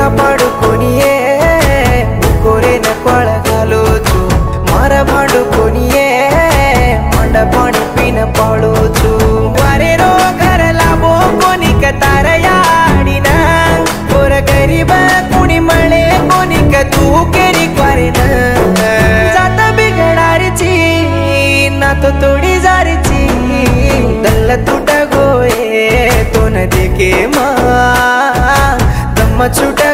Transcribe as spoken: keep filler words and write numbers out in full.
पड़ुकोनिये कोरे न कोळगालोचु मार भांडुकोनिये मंड पाणी पीन पडोचु वारे रो घर लाभो कोनिक तारयाडिन कोर गरीब कुणी मळे कोनिक तू केरी क्वारेन जात बिगडारची ना तो तोडी जारची दल्ल तुट गोये तो न देखे मा दम छुट